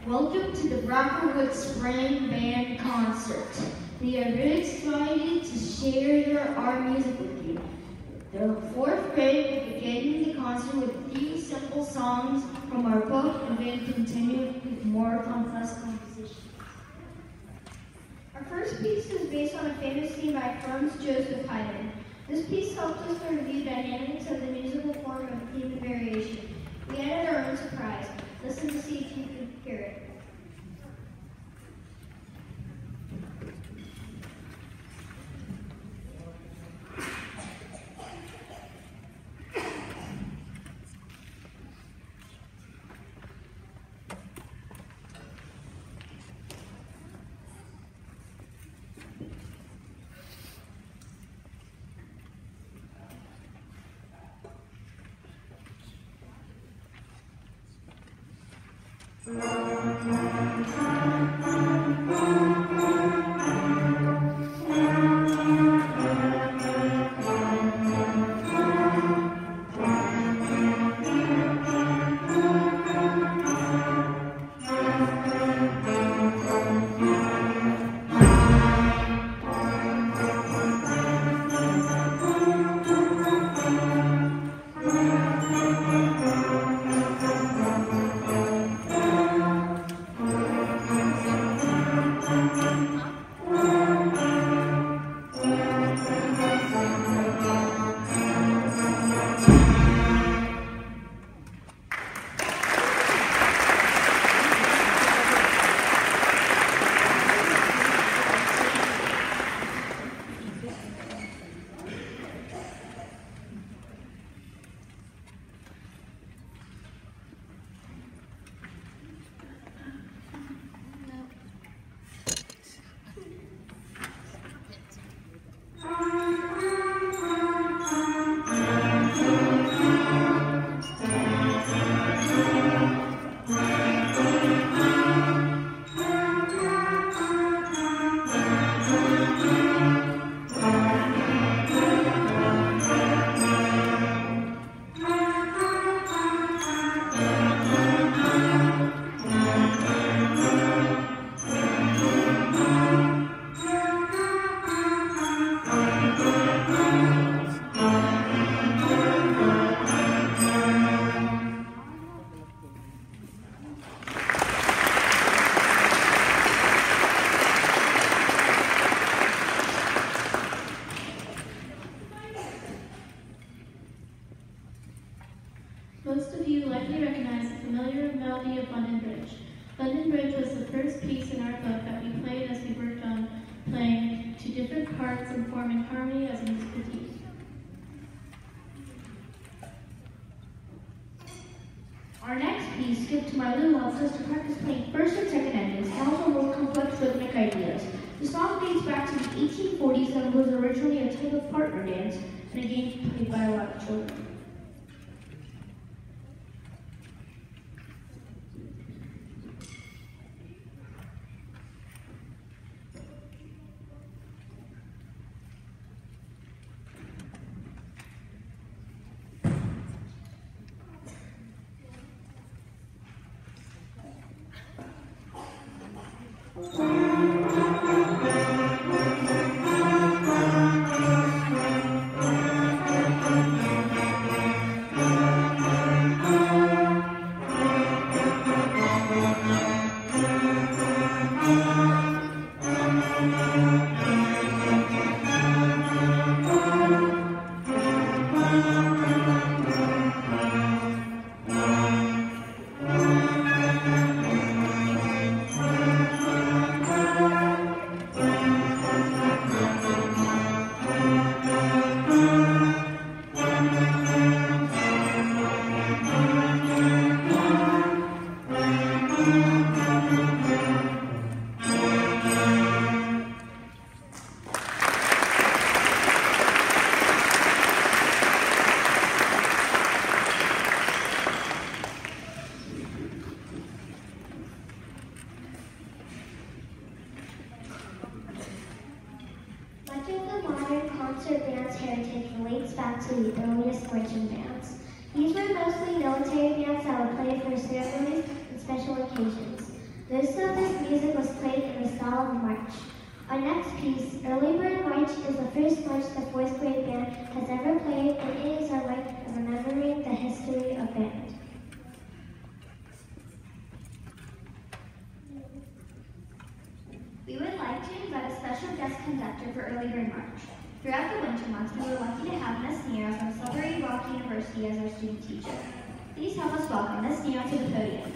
Welcome to the Brackenwood Spring Band Concert. We are really excited to share our music with you. The fourth grade will begin the concert with 3 simple songs from our book and then continue with more complex compositions. Our first piece is based on a famous theme by Franz Joseph Haydn. This piece helps us to review dynamics of the musical form of theme and variation. We added our own surprise. Listen to see if you can hear it. Most of you likely recognize the familiar melody of London Bridge. London Bridge was the first piece in our book that we played as we worked on playing to different parts and forming harmony as a musical piece. Our next piece, Skip to My Lou, helps us to practice playing first and second endings and also more complex rhythmic ideas. The song dates back to the 1840s and was originally a type of partner dance and a game played by a lot of children. concert dance heritage relates back to the earliest marching bands. These were mostly military bands that were played for ceremonies and special occasions. Most of this music was played in the style of march. Our next piece, Early Bird March, is the first march the 4th grade band has ever played, and it is our way of remembering the history of band. We would like to invite a special guest conductor for Early Bird March. Throughout the winter months, we were lucky to have Ms. Nero from Sudbury Rock University as our student teacher. Please help us welcome Ms. Nero to the podium.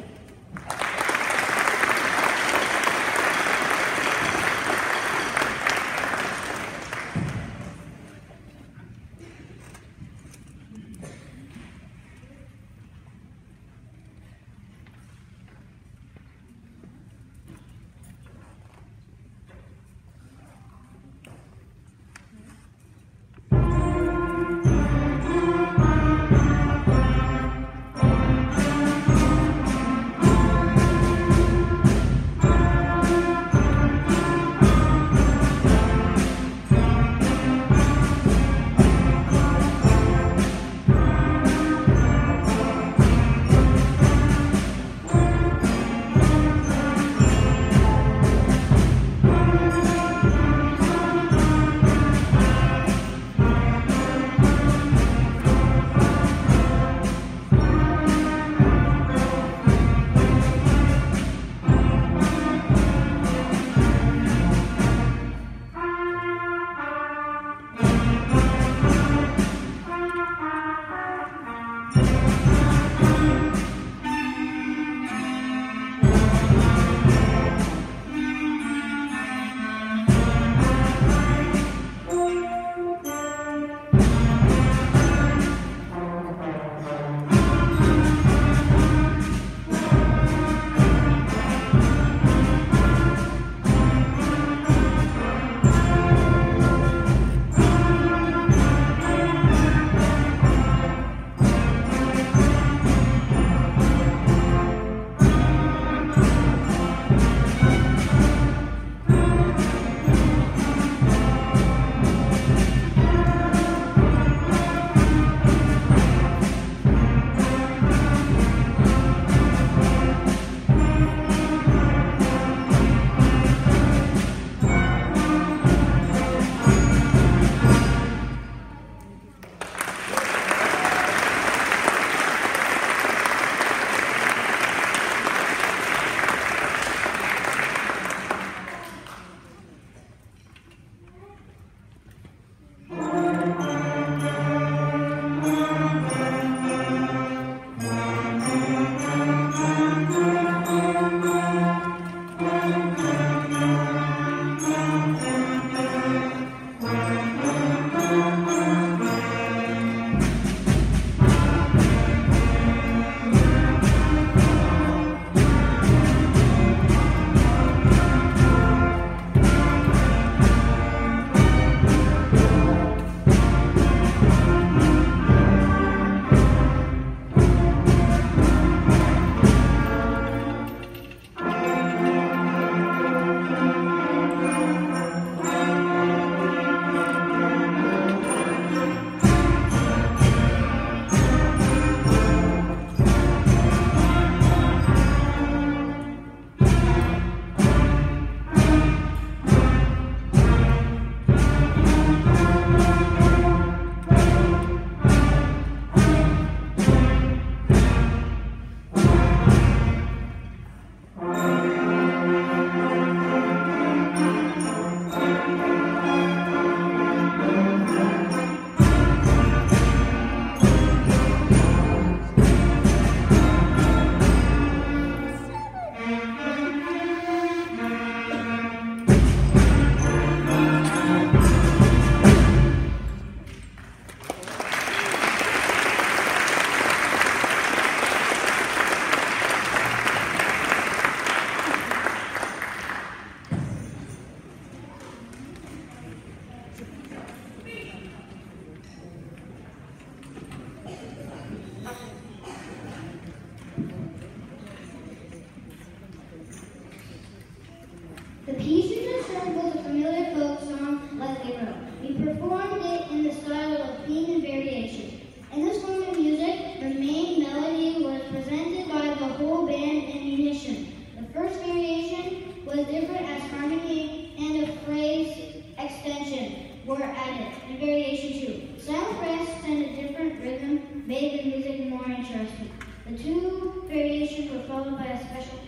The two variations were followed by a special.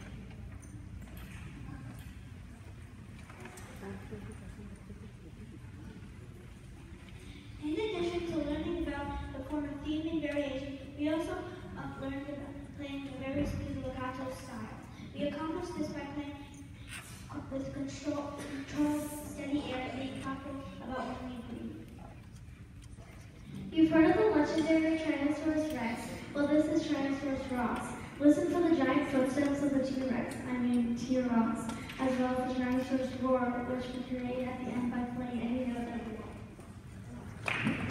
In addition to learning about the form of theme and variation, we also learned about playing the various legato style. We accomplished this by playing with controlled, steady air and being thoughtful about when we breathe. You've heard of the legendary Tyrannosaurus Rex. Well, this is Tyrannosaurus Rex. Listen for the giant footsteps of the T-Rex, T-Rex, as well as the Tyrannosaurus roar, which we create at the end by playing any note that we want.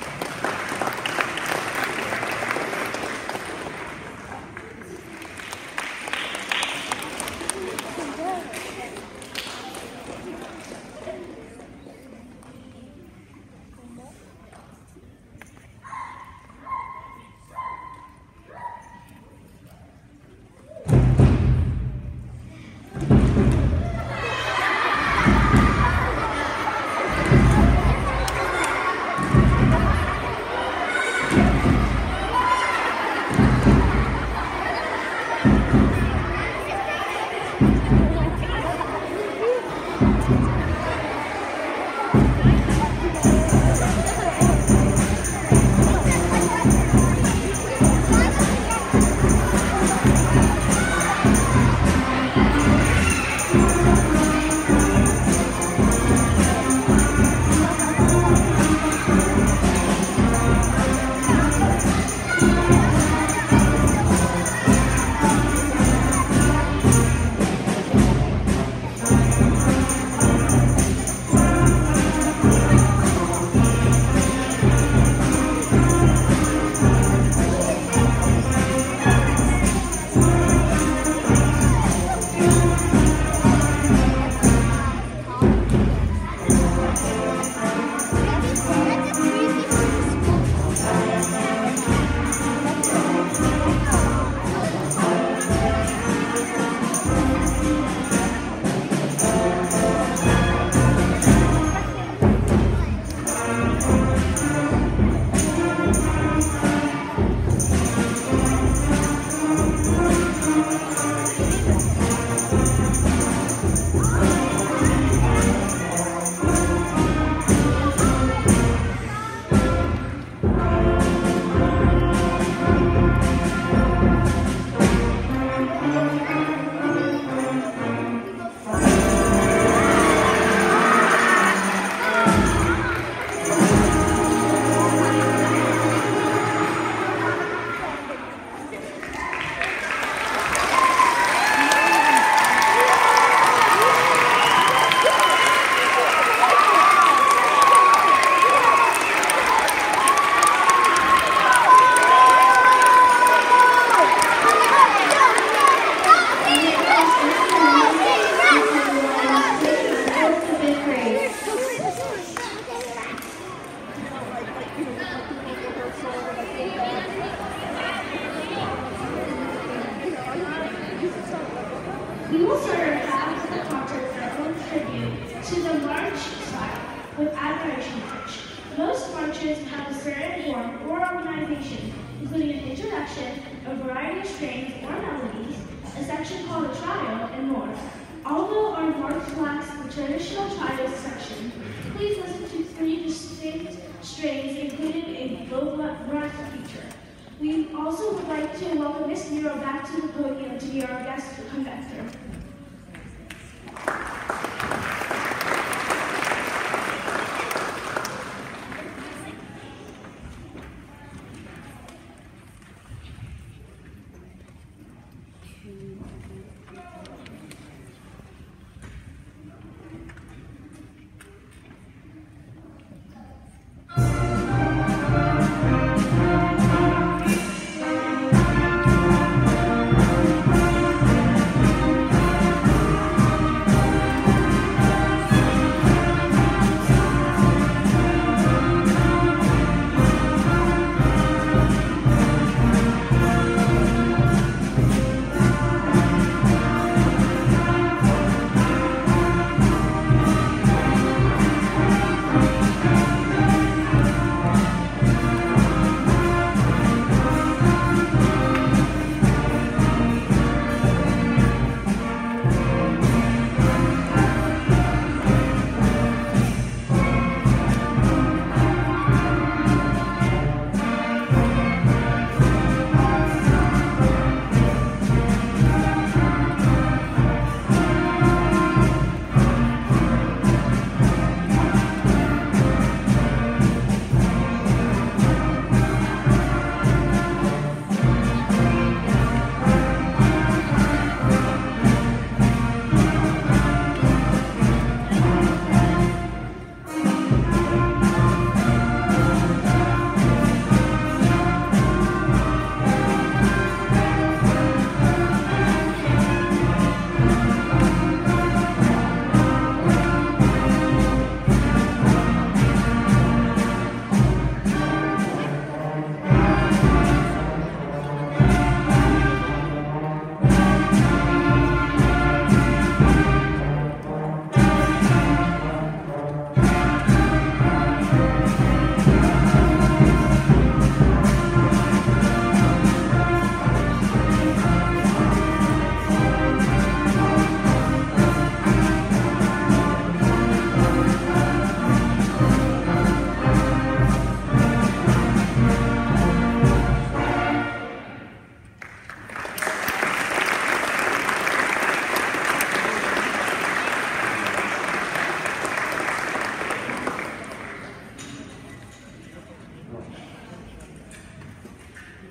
We will start our class with a concert with our own tribute to the march style with Admiration March. Most marches have a certain form or organization, including an introduction, a variety of strains or melodies, a section called a trio, and more. Although our march lacks the traditional trio section, please listen to 3 distinct strains, including a low brass feature. We also would like to welcome Miss Nero back to the podium to be our guest conductor.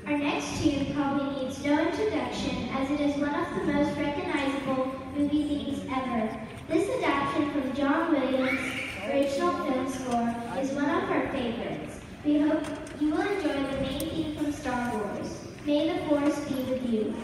Our next tune probably needs no introduction, as it is one of the most recognizable movie themes ever. This adaptation from John Williams' original film score is one of our favorites. We hope you will enjoy the main theme from Star Wars. May the Force be with you.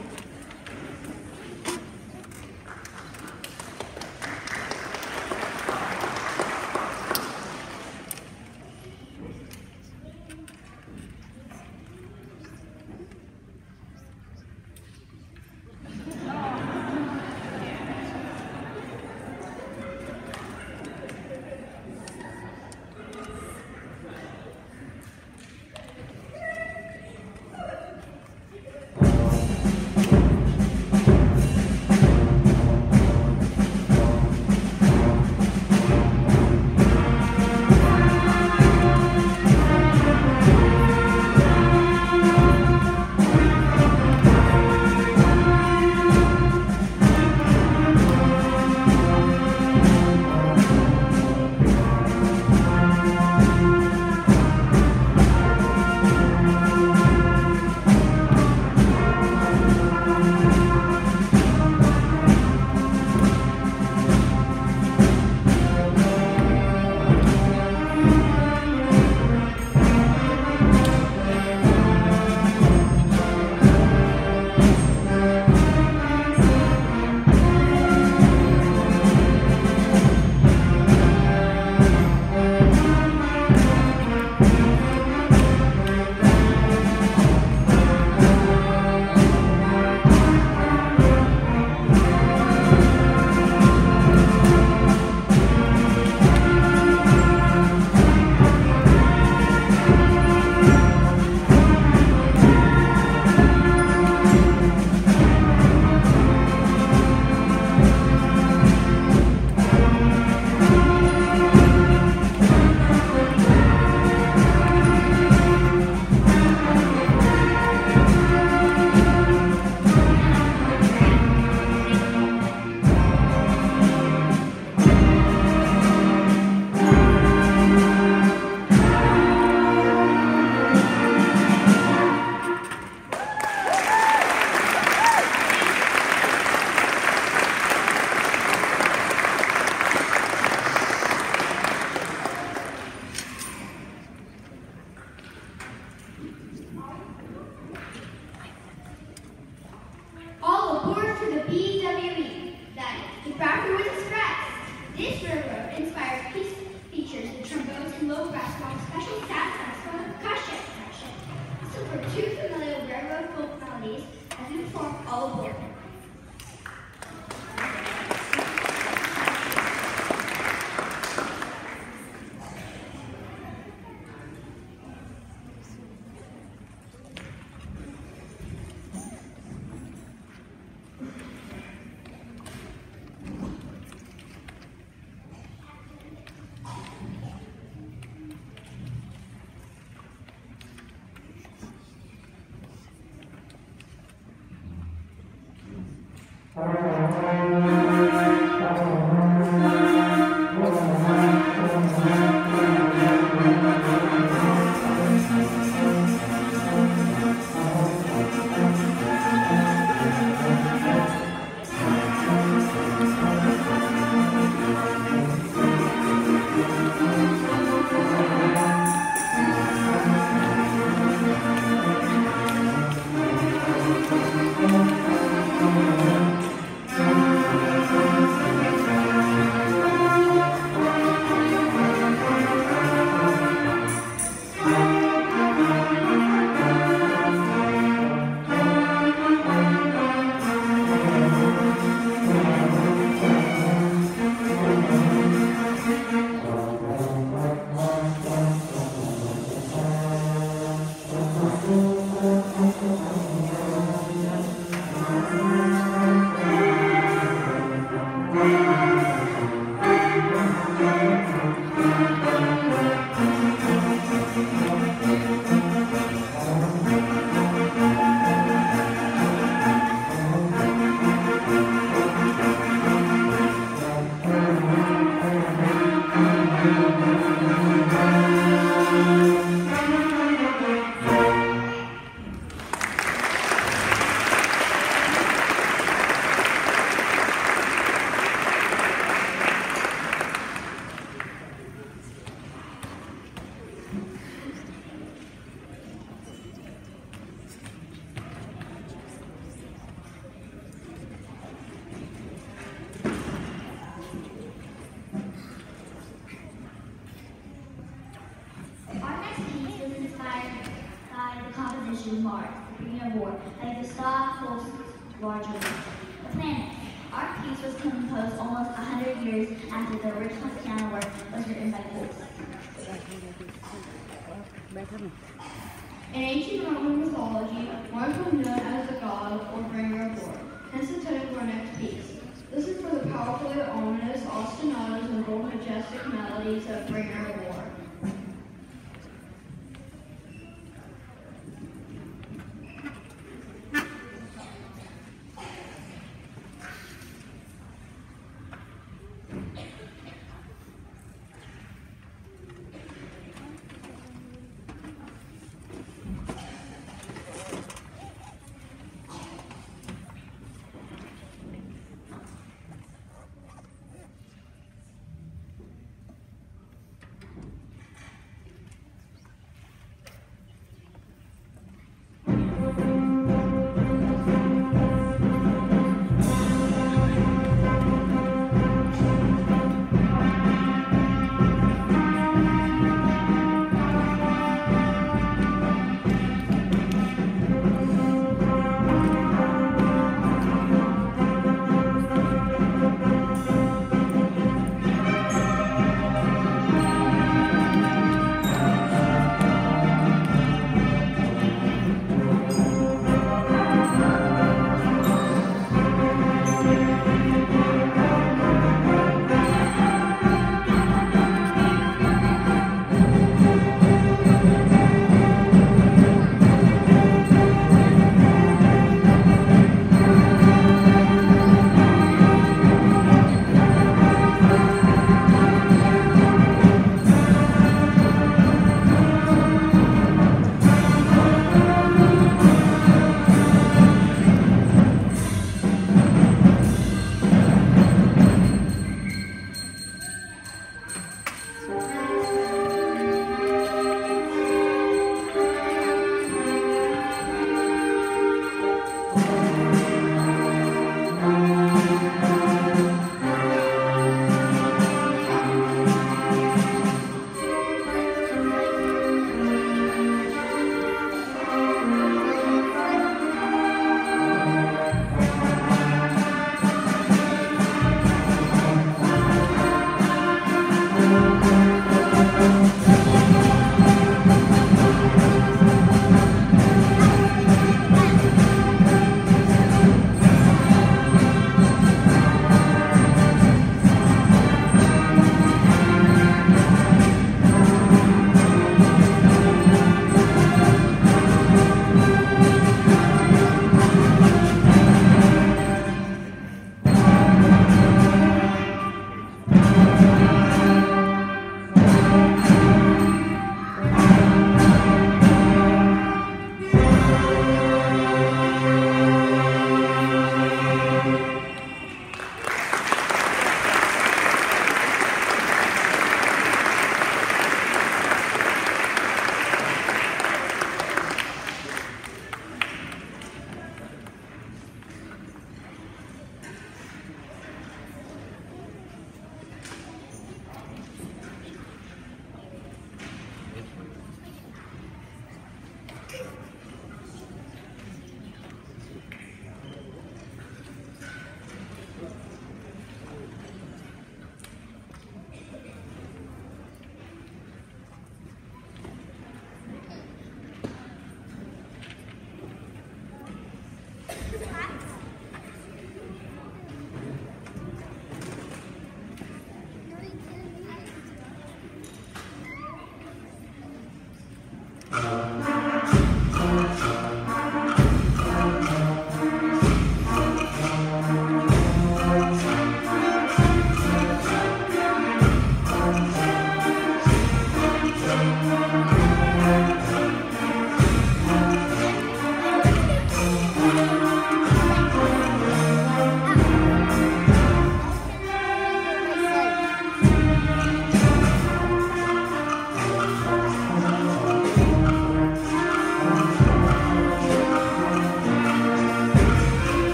to Mars, the beginning of war, like the star hosts larger ones. The planets. Our piece was composed almost 100 years after the original piano work was written by Holst. In ancient Roman mythology, Mars was known as the god or bringer of war, hence the title of our next piece. Listen for the powerfully ominous ostinatos and bold majestic melodies of bringer of war.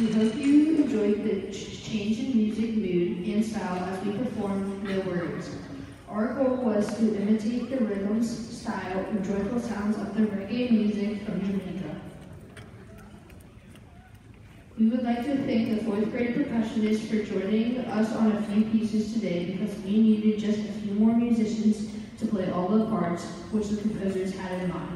We hope you enjoyed the change in music mood and style as we performed No Words. Our goal was to imitate the rhythms, style, and joyful sounds of the reggae music from Jamaica. We would like to thank the 4th grade percussionists for joining us on a few pieces today because we needed just a few more musicians to play all the parts which the composers had in mind.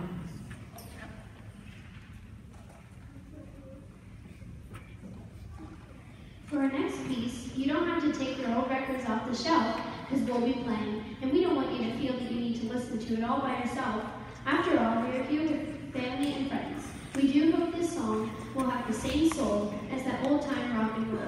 For our next piece, you don't have to take your old records off the shelf because we'll be playing, and we don't want you to feel that you need to listen to it all by yourself. After all, we are here with family and friends. We do hope this song will have the same soul as that old-time rock and roll.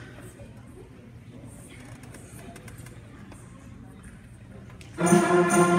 Thank